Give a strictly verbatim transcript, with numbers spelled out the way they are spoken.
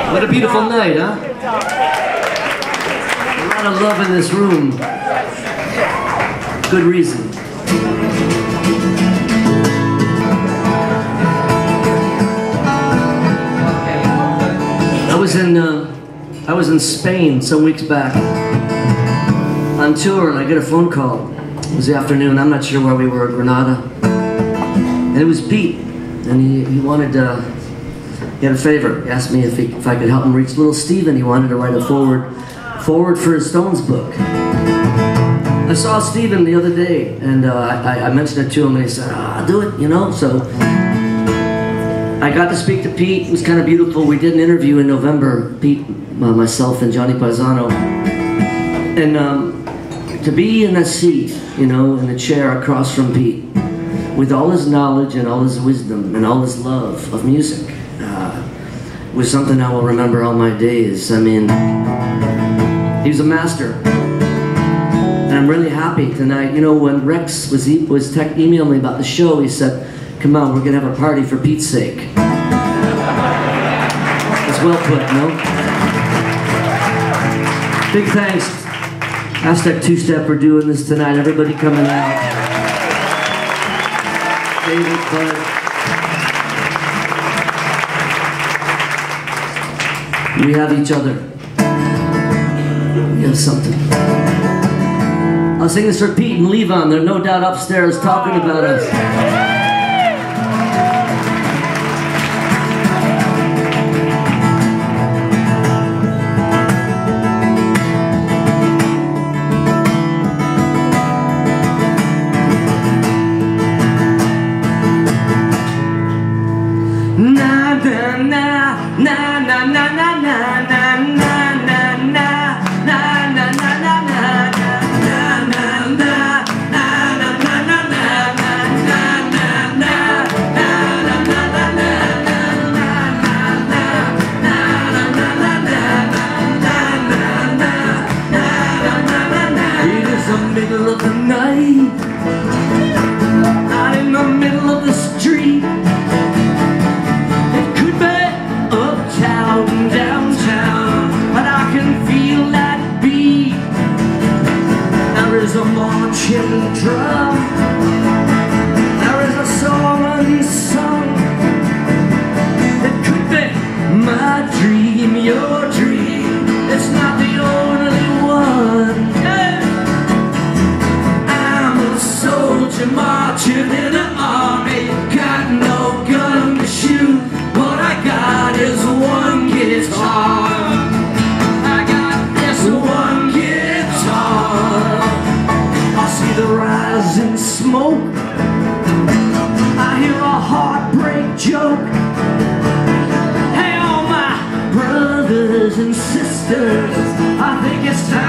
What a beautiful night, huh? A lot of love in this room. Good reason. I was in uh, I was in Spain some weeks back on tour, and I get a phone call. It was the afternoon. I'm not sure where we were, Granada, and it was Pete, and he he wanted. Uh, He had a favor. He asked me if, he, if I could help him reach little Steven. He wanted to write a forward, forward for his Stones book. I saw Steven the other day, and uh, I, I mentioned it to him, and he said, "Ah, I'll do it," you know. So I got to speak to Pete. It was kind of beautiful. We did an interview in November, Pete, uh, myself, and Johnny Paisano. And um, to be in that seat, you know, in the chair across from Pete, with all his knowledge and all his wisdom and all his love of music, was something I will remember all my days. I mean, he was a master, and I'm really happy tonight. You know, when Rex was e was tech emailing me about the show, he said, "Come on, we're gonna have a party for Pete's sake." It's well put, no? Big thanks, Aztec Two-Step, for doing this tonight. Everybody coming out. David, Bud. We have each other. We have something. I'll sing this for Pete and Levon. They're no doubt upstairs talking about us. Na na na na na na na. Middle of the night, out in the middle of the street. It could be uptown, downtown, but I can feel that beat. There is a marching drum, there is a song unsung. It could be my dream, your dream. It's not the only one. Soldier marching in the army, got no gun to shoot. What I got is one guitar. I got this one guitar. I see the rising smoke, I hear a heartbreak joke. Hey, all my brothers and sisters, I think it's time